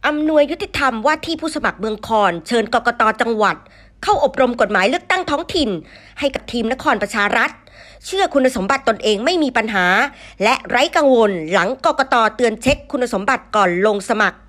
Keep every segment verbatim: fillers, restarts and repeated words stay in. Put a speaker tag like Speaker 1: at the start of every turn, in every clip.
Speaker 1: อำนวยยุติธรรมว่าที่ผู้สมัครเมืองคอนเชิญกกต.จังหวัดเข้าอบรมกฎหมายเลือกตั้งท้องถิ่นให้กับทีมนครประชารัฐเชื่อคุณสมบัติตนเองไม่มีปัญหาและไร้กังวลหลังกกต.เตือนเช็คคุณสมบัติก่อนลงสมัคร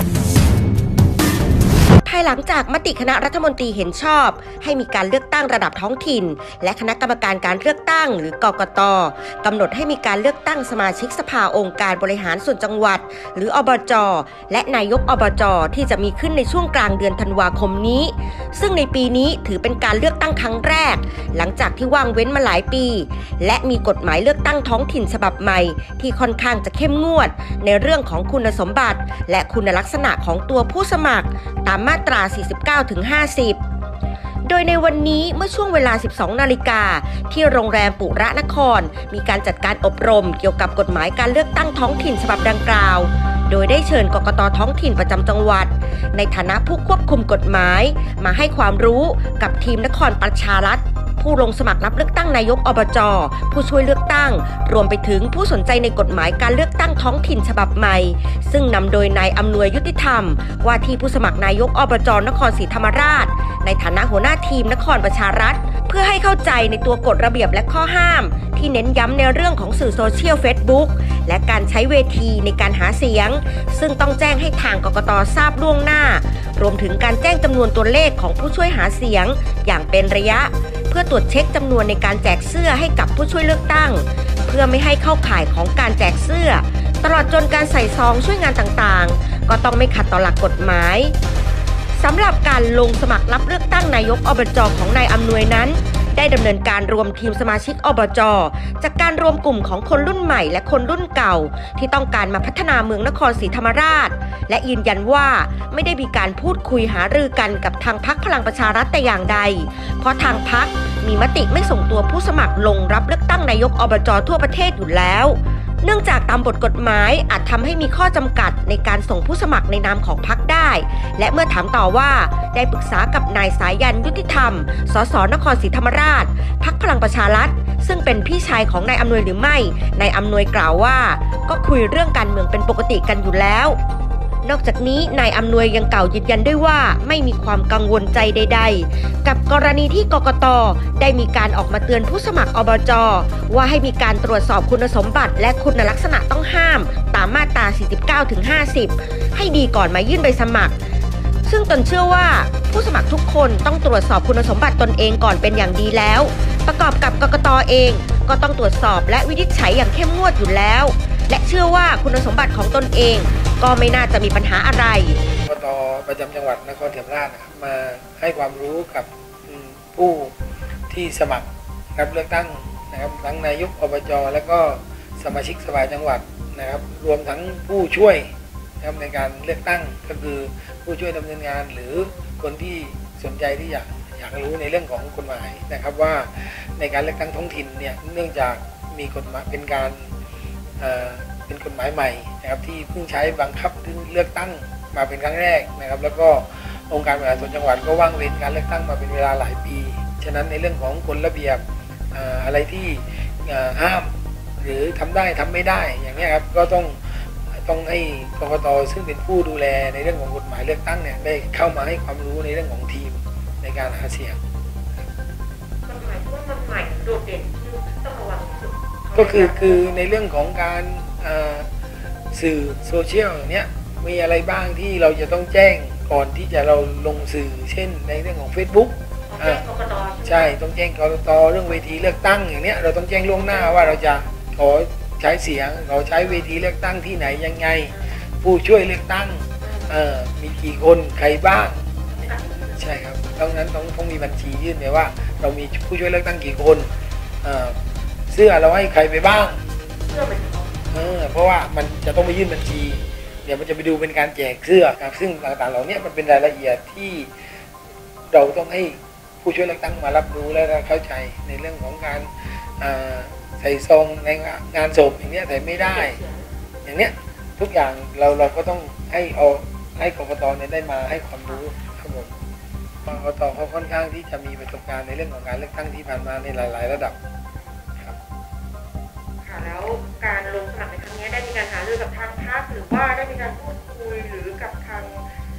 Speaker 1: ภายหลังจากมติคณะรัฐมนตรีเห็นชอบให้มีการเลือกตั้งระดับท้องถิ่นและคณะกรรมการการเลือกตั้งหรือกกต.กำหนดให้มีการเลือกตั้งสมาชิกสภาองค์การบริหารส่วนจังหวัดหรืออบจ.และนายกอบจ.ที่จะมีขึ้นในช่วงกลางเดือนธันวาคมนี้ซึ่งในปีนี้ถือเป็นการเลือกตั้งครั้งแรกหลังจากที่ว่างเว้นมาหลายปีและมีกฎหมายเลือกตั้งท้องถิ่นฉบับใหม่ที่ค่อนข้างจะเข้มงวดในเรื่องของคุณสมบัติและคุณลักษณะของตัวผู้สมัครตามมาตรา สี่สิบเก้าถึงห้าสิบ โดยในวันนี้เมื่อช่วงเวลา สิบสองนาฬิกาที่โรงแรมปุระนครมีการจัดการอบรมเกี่ยวกับกฎหมายการเลือกตั้งท้องถิ่นฉบับดังกล่าวโดยได้เชิญกกต.ท้องถิ่นประจำจังหวัดในฐานะผู้ควบคุมกฎหมายมาให้ความรู้กับทีมนครประชารัฐผู้ลงสมัครรับเลือกตั้งนายกอบจ.ผู้ช่วยเลือกตั้งรวมไปถึงผู้สนใจในกฎหมายการเลือกตั้งท้องถิ่นฉบับใหม่ซึ่งนำโดยนายอำนวยยุติธรรมว่าที่ผู้สมัครนายกอบจ.นครศรีธรรมราชในฐานะหัวหน้าทีมนครประชารัฐเพื่อให้เข้าใจในตัวกฎระเบียบและข้อห้ามที่เน้นย้ำในเรื่องของสื่อโซเชียล Facebook และการใช้เวทีในการหาเสียงซึ่งต้องแจ้งให้ทางกกต.ทราบล่วงหน้ารวมถึงการแจ้งจำนวนตัวเลขของผู้ช่วยหาเสียงอย่างเป็นระยะเพื่อตรวจเช็คจำนวนในการแจกเสื้อให้กับผู้ช่วยเลือกตั้งเพื่อไม่ให้เข้าข่ายของการแจกเสื้อตลอดจนการใส่ซองช่วยงานต่างๆก็ต้องไม่ขัดต่อหลักกฎหมายสำหรับการลงสมัครรับเลือกตั้งนายกอบจ.ของนายอำนวยนั้นได้ดำเนินการรวมทีมสมาชิกอบจ.จากการรวมกลุ่มของคนรุ่นใหม่และคนรุ่นเก่าที่ต้องการมาพัฒนาเมืองนครศรีธรรมราชและยืนยันว่าไม่ได้มีการพูดคุยหารือกันกับทางพรรคพลังประชารัฐแต่อย่างใดเพราะทางพรรคมีมติไม่ส่งตัวผู้สมัครลงรับเลือกตั้งนายกอบจ.ทั่วประเทศอยู่แล้วเนื่องจากตามบทกฎหมายอาจทำให้มีข้อจำกัดในการส่งผู้สมัครในนามของพรรคได้และเมื่อถามต่อว่าได้ปรึกษากับนายสายันยุติธรรมสสนครศรีธรรมราชพรรคพลังประชารัฐซึ่งเป็นพี่ชายของนายอำนวยหรือไม่นายอำนวยกล่าวว่าก็คุยเรื่องการเมืองเป็นปกติกันอยู่แล้วนอกจากนี้นายอำนวยยังกล่าวยืนยันด้วยว่าไม่มีความกังวลใจใดๆกับกรณีที่กกต.ได้มีการออกมาเตือนผู้สมัครอบจ.ว่าให้มีการตรวจสอบคุณสมบัติและคุณลักษณะต้องห้ามตามมาตรา สี่สิบเก้าถึงห้าสิบ ให้ดีก่อนมายื่นใบสมัครซึ่งตนเชื่อว่าผู้สมัครทุกคนต้องตรวจสอบคุณสมบัติตนเองก่อนเป็นอย่างดีแล้วประกอบกับกกต.เองก็ต้องตรวจสอบและวินิจฉัยอย่างเข้มงวดอยู่แล้วและเชื่อว่าคุณสมบัติของตนเองก็ไม่น่าจะมีปัญหาอะไร
Speaker 2: กกต.ประจำจังหวัดนครศรีธรรมราชนะครับมาให้ความรู้กับผู้ที่สมัครรับเลือกตั้งนะครับทั้งนายกอบจ.และก็สมาชิกสภาจังหวัดนะครับรวมทั้งผู้ช่วยนะครับในการเลือกตั้งก็คือผู้ช่วยดำเนินงานหรือคนที่สนใจที่อยากอยากรู้ในเรื่องของกฎหมายนะครับว่าในการเลือกตั้งท้องถิ่นเนี่ยเนื่องจากมีกฎหมายเป็นการเป็นกฎหมายใหม่นะครับที่เพิ่งใช้บังคับเลือกตั้งมาเป็นครั้งแรกนะครับแล้วก็องค์การบริหารส่วนจังหวัดก็ว่างเว้นการเลือกตั้งมาเป็นเวลาหลายปีฉะนั้นในเรื่องของกฎระเบียบอะไรที่ห้ามหรือทำได้ทำไม่ได้อย่างนี้ครับก็ต้องต้องให้กกต.ซึ่งเป็นผู้ดูแลในเรื่องของกฎหมายเลือกตั้งเนี่ยได้เข้ามาให้ความรู้ในเรื่องของทีมในการหาเสียง
Speaker 3: กฎหมายที่ว่ามันใหม่โดดเด่นที่ต้องระวังที่สุด
Speaker 2: ก็คือคือในเรื่องของการสื่อโซเชียลเนี้ยมีอะไรบ้างที่เราจะต้องแจ้งก่อนที่จะเราลงสื่อเช่นในเรื่องของ Facebook ใช่ต้องแจ้งกกต.เรื่องเวทีเลือกตั้งอย่างเนี้ยเราต้องแจ้งล่วงหน้าว่าเราจะขอใช้เสียงเราใช้เวทีเลือกตั้งที่ไหนยังไงผู้ช่วยเลือกตั้งเอ่อมีกี่คนใครบ้างใช่ครับดังนั้นต้องต้องมีบัญชียื่นเลยว่าเรามีผู้ช่วยเลือกตั้งกี่คนเอ่อเสื้อเราให้ใครไปบ้างเออเพราะว่ามันจะต้องไปยื่นบัญชีเดี๋ยวมันจะไปดูเป็นการแจกเสื้อครับซึ่งต่างๆเหล่านี้มันเป็นรายละเอียดที่เราต้องให้ผู้ช่วยเลือกตั้งมารับรู้และเข้าใจในเรื่องของการใส่ซองในงานศพอย่างเนี้ยแต่ไม่ได้อย่างเนี้ยทุกอย่างเราเราก็ต้องให้เอาให้กกต.เนี่ยได้มาให้ความรู้ครับผมกกต.เขาค่อนข้างที่จะมีประสบการณ์ในเรื่องของการเลือกตั้งที่ผ่านมาในหลายๆระดับครับ
Speaker 3: ค่ะแล้วการลงสมัครในครั้งนี้ได้มีการหารือกับทางพรรคหรือว่าได้มีการพูดคุยหรือกับทาง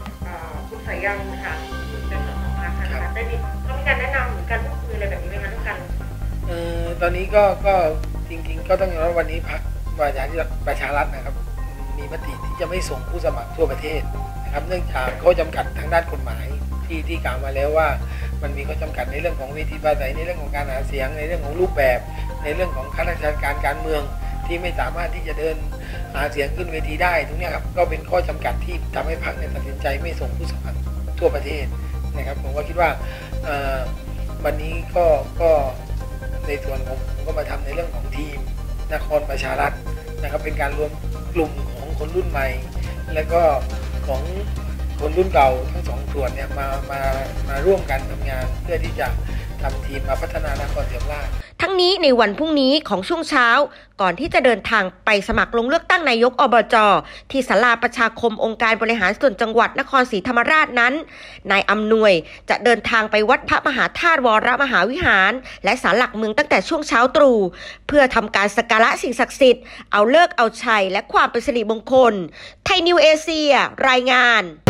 Speaker 3: ยังค่ะในส่วนของพรรคนะคะได้มีเขามีการแนะนำหรือการพูดคุยอะไรแบบนี้ไหมคะเรื่องการลงทุน
Speaker 2: เอ่อตอนนี้ก็ก็จริงๆก็ต้องยอมรับวันนี้พรรคประชาธิปัตย์ประชารัฐนะครับมีมติที่จะไม่ส่งผู้สมัครทั่วประเทศนะครับเนื่องจากข้อจำกัดทางด้านกฎหมายที่ที่กล่าวมาแล้วว่ามันมีข้อจำกัดในเรื่องของเวทีปราศัยในเรื่องของการหาเสียงในเรื่องของรูปแบบในเรื่องของข้าราชการการเมืองที่ไม่สามารถที่จะเดินหาเสียงขึ้นเวทีได้ตรงนี้ครับก็เป็นข้อจำกัดที่ทำให้พรรคเนี่ยตัดสินใจไม่ส่งผู้สมัครทั่วประเทศนะครับผมก็คิดว่าวันนี้ก็ก็ในส่วนของผมก็มาทำในเรื่องของทีมนครประชารัฐนะครับเป็นการรวมกลุ่มของคนรุ่นใหม่และก็ของคนรุ่นเก่าทั้งสองส่วนเนี่ยมามามาร่วมกันทำงานเพื่อที่จะทำทีมมาพัฒนานครศรีธรรมราช
Speaker 1: ทั้งนี้ในวันพรุ่งนี้ของช่วงเช้าก่อนที่จะเดินทางไปสมัครลงเลือกตั้งนายกอบจ.ที่ศาลาประชาคมองค์การบริหารส่วนจังหวัดนครศรีธรรมราชนั้นนายอำนวยจะเดินทางไปวัดพระมหาธาตุวรมหาวิหารและศาลหลักเมืองตั้งแต่ช่วงเช้าตรู่เพื่อทำการสักการะสิ่งศักดิ์สิทธิ์เอาฤกษ์เอาชัยและความเป็นสิริมงคลไทยนิวเอเชียรายงาน